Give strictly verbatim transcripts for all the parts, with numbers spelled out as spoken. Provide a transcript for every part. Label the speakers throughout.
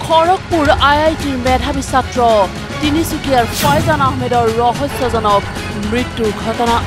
Speaker 1: খড়গপুৰ আই আই টিৰ মেধাৱী ছাত্ৰ তিনিচুকীয়াৰ ফাইজান আহমেদৰ ৰহস্যজনক মৃত্যুৰ ঘটনা।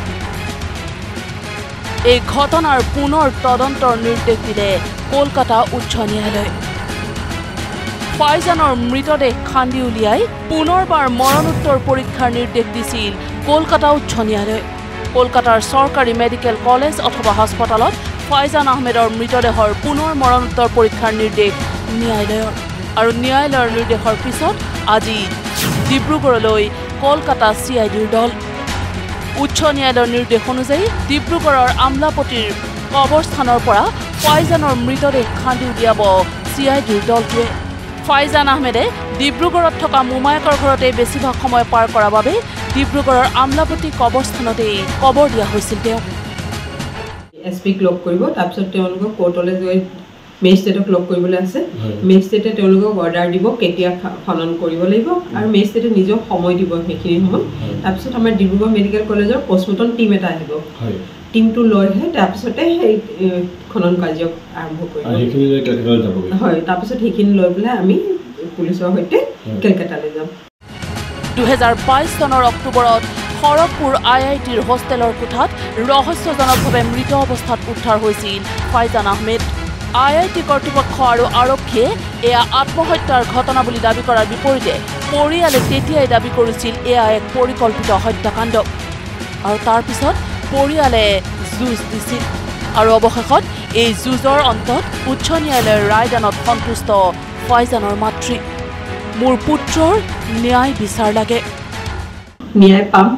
Speaker 1: এই ঘটনাৰ পুনৰ তদন্তৰ নিৰ্দেশ দিলে কলকাতা উচ্চ ন্যায়ালয়। ফাইজানৰ মৃতদেহ খান্দি উলিয়াই পুনৰবাৰ মৰণোত্তৰ পৰীক্ষাৰ নিৰ্দেশ দিছিল কলকাতা উচ্চ ন্যায়ালয়। কলকাতাৰ চৰকাৰী মেডিকেল কলেজ অথবা হাস্পতালত ফাইজান আহমেদৰ মৃতদেহৰ পুনৰ মৰণোত্তৰ পৰীক্ষাৰ নিৰ্দেশ ন্যায়ালয়ৰ। আৰু ন্যায়ালয়ৰ নিৰ্দেশৰ পিছত আজি ডিব্ৰুগড়লৈ কলকাতা চি আই ডিৰ দল। উচ্চ ন্যায়ালয়ৰ নিৰ্দেশ অনুযায়ী ডিব্ৰুগড়ৰ আমলাপতিৰ কবৰস্থানৰ পৰা ফাইজানৰ মৃতদেহ খান্দি উলিয়াব চি আই ডিৰ দলটোৱে। ফাইজান আহমেদে ডিব্ৰুগড়ত থকা মোমায়েকৰ ঘৰতে বেছিভাগ সময় পাৰ কৰাৰ বাবে ডিব্ৰুগড়ৰ আমলাপতি কবৰস্থানতেই কবৰ দিয়া হৈছিল। তেওঁ
Speaker 2: এছ পিক লগ কৰিব, তাৰপিছত তেওঁলোকক কোৰ্টলৈ গৈ মেজিষ্ট্ৰেটক লগ কৰিবলৈ আছে। মেজিষ্ট্ৰেটে তেওঁলোকক অৰ্ডাৰ দিব কেতিয়া খনন কৰিব লাগিব আৰু মেজিষ্ট্ৰেটে নিজক সময় দিব সেইখিনি সময়। তাৰপিছত আমাৰ ডিব্ৰুগড় মেডিকেল কলেজৰ পষ্টমৰ্টম টিম এটা আহিব। টিমটো লৈহে তাৰপিছতে সেই খনন কাৰ্য আৰম্ভ কৰিব। হয়, তাৰপিছত সেইখিনি লৈ পেলাই আমি পুলিচৰ সৈতে কেলকাতালৈ যাম।
Speaker 1: দুহেজাৰ বাইছ চনৰ অক্টোবৰত খড়গপুৰ আই আই টিৰ হোষ্টেলৰ কোঠাত ৰহস্যজনকভাৱে মৃত অৱস্থাত উদ্ধাৰ হৈছিল Faizan Ahmed. I I T কৰ্তৃপক্ষ আৰু আৰক্ষীয়ে এয়া আত্মহত্যাৰ ঘটনা বুলি দাবী কৰাৰ বিপৰীতে পৰিয়ালে তেতিয়াই দাবী কৰিছিল এয়া এক পৰিকল্পিত হত্যাকাণ্ড। আৰু তাৰ পিছত পৰিয়ালে যুঁজ দিছিল আৰু অৱশেষত এই যুঁজৰ অন্তত উচ্চ ন্যায়ালয়ৰ ৰায়দানত সন্তুষ্ট ফাইজানৰ মাতৃ। মোৰ পুত্ৰৰ ন্যায় বিচাৰ লাগে,
Speaker 2: ন্যায় পাম।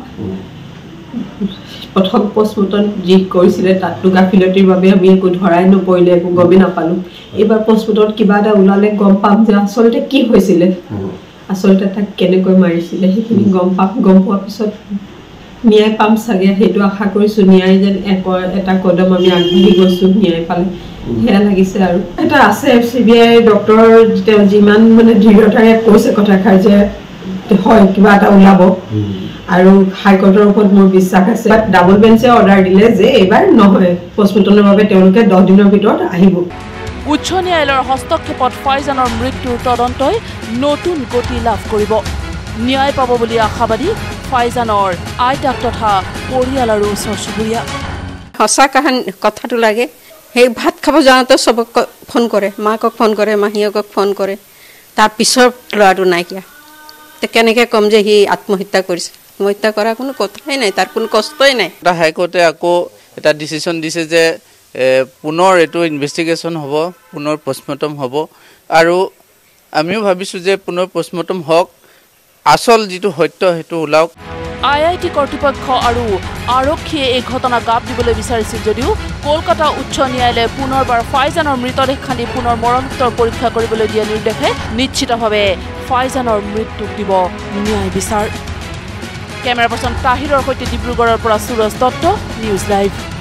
Speaker 2: প্ৰথম পষ্টমৰ্টম যি কৰিছিলে তাততো গাফিলতিৰ বাবে আমি একো ধৰাই নপৰিলে, একো গমেই নাপালোঁ। এইবাৰ পষ্টমৰ্টমত কিবা এটা ওলালে গম পাম যে আচলতে কি হৈছিলে, আচলতে তাক কেনেকৈ মাৰিছিলে সেইখিনি গম পাম। গম পোৱাৰ পিছত ন্যায় পাম চাগে, সেইটো আশা কৰিছোঁ। ন্যায় যেন একৰ এটা কদম আমি আগবাঢ়ি গৈছোঁ ন্যায় পালে, সেয়া লাগিছে। আৰু এটা আছে চি বি আই ডক্টৰ তেওঁ যিমান মানে দৃঢ়তাৰে কৈছে কথাষাৰ যে হয় কিবা এটা ওলাব, আৰু হাইকোৰ্টৰ ওপৰত মোৰ বিশ্বাস আছে। ডাবল বেঞ্চে অৰ্ডাৰ দিলে যে এইবাৰ নহয়, পষ্টমৰ্টমৰ বাবে তেওঁলোকে দহ দিনৰ ভিতৰত আহিব।
Speaker 1: উচ্চ ন্যায়ালয়ৰ হস্তক্ষেপত ফাইজানৰ মৃত্যুৰ তদন্তই নতুন গতি লাভ কৰিব। ন্যায় পাব বুলি আশাবাদী ফাইজানৰ আইতাক তথা পৰিয়াল আৰু ওচৰ চুবুৰীয়া।
Speaker 3: সঁচা কাহানী কথাটো লাগে। সেই ভাত খাব যাওঁতে চবক ফোন কৰে, মাকক ফোন কৰে, মাহীয়েকক ফোন কৰে। তাৰ পিছৰ ল'ৰাটো নাইকিয়া। কেনেকৈ ক'ম যে সি আত্মহত্যা কৰিছে? আত্মহত্যা কৰাৰ কোনো কথাই নাই, তাৰ কোনো কষ্টই নাই।
Speaker 4: এটা হাইকোৰ্টে আকৌ এটা ডিচিশ্যন দিছে যে পুনৰ এইটো ইনভেষ্টিগেশ্যন হ'ব, পুনৰ পষ্টমৰ্টম হ'ব। আৰু আমিও ভাবিছোঁ যে পুনৰ পষ্টমৰ্টম হওক, আচল যিটো সত্য সেইটো ওলাওক।
Speaker 1: আই আই টি কৰ্তৃপক্ষ আৰু আৰক্ষীয়ে এই ঘটনা গাপ দিবলৈ বিচাৰিছিল যদিও কলকাতা উচ্চ ন্যায়ালয়ে পুনৰবাৰ ফাইজানৰ মৃতদেহ খান্দি পুনৰ মৰণোত্তৰ পৰীক্ষা কৰিবলৈ দিয়া নিৰ্দেশে নিশ্চিতভাৱে ফাইজানৰ মৃত্যুক দিব ন্যায় বিচাৰ। কেমেৰা পাৰ্চন তাহিৰৰ সৈতে ডিব্ৰুগড়ৰ পৰা সুৰজ দত্ত, নিউজ লাইভ।